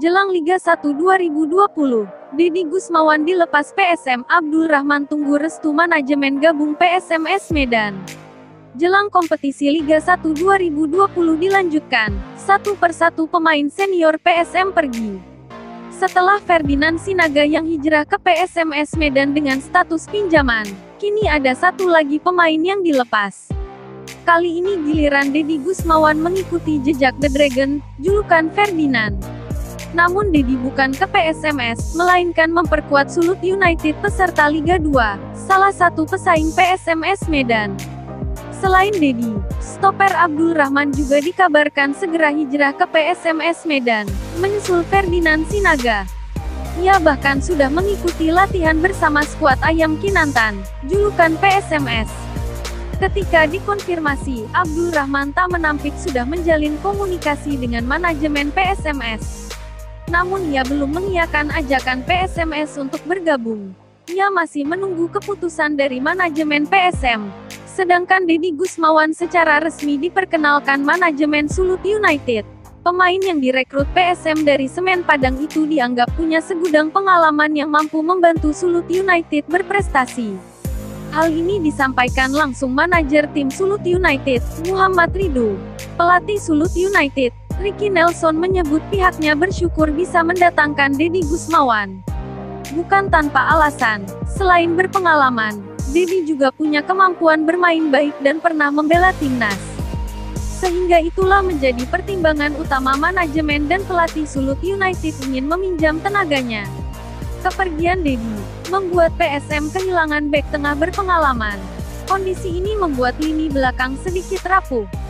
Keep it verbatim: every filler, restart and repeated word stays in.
Jelang Liga satu dua ribu dua puluh, Deddy Gusmawan dilepas P S M, Abdul Rahman tunggu restu manajemen gabung P S M S Medan. Jelang kompetisi Liga satu dua ribu dua puluh dilanjutkan, satu persatu pemain senior P S M pergi. Setelah Ferdinand Sinaga yang hijrah ke P S M S Medan dengan status pinjaman, kini ada satu lagi pemain yang dilepas. Kali ini giliran Deddy Gusmawan mengikuti jejak The Dragon, julukan Ferdinand. Namun Deddy bukan ke P S M S, melainkan memperkuat Sulut United peserta Liga dua, salah satu pesaing P S M S Medan. Selain Deddy, stoper Abdul Rahman juga dikabarkan segera hijrah ke P S M S Medan, menyusul Ferdinand Sinaga. Ia bahkan sudah mengikuti latihan bersama skuad Ayam Kinantan, julukan P S M S. Ketika dikonfirmasi, Abdul Rahman tak menampik sudah menjalin komunikasi dengan manajemen P S M S. Namun ia belum mengiyakan ajakan P S M S untuk bergabung. Ia masih menunggu keputusan dari manajemen P S M. Sedangkan Deddy Gusmawan secara resmi diperkenalkan manajemen Sulut United. Pemain yang direkrut P S M dari Semen Padang itu dianggap punya segudang pengalaman yang mampu membantu Sulut United berprestasi. Hal ini disampaikan langsung manajer tim Sulut United, Muhammad Ridho. Pelatih Sulut United, Ricky Nelson menyebut pihaknya bersyukur bisa mendatangkan Deddy Gusmawan. Bukan tanpa alasan, selain berpengalaman, Deddy juga punya kemampuan bermain baik dan pernah membela timnas. Sehingga itulah menjadi pertimbangan utama manajemen dan pelatih Sulut United ingin meminjam tenaganya. Kepergian Deddy membuat P S M kehilangan bek tengah berpengalaman. Kondisi ini membuat lini belakang sedikit rapuh.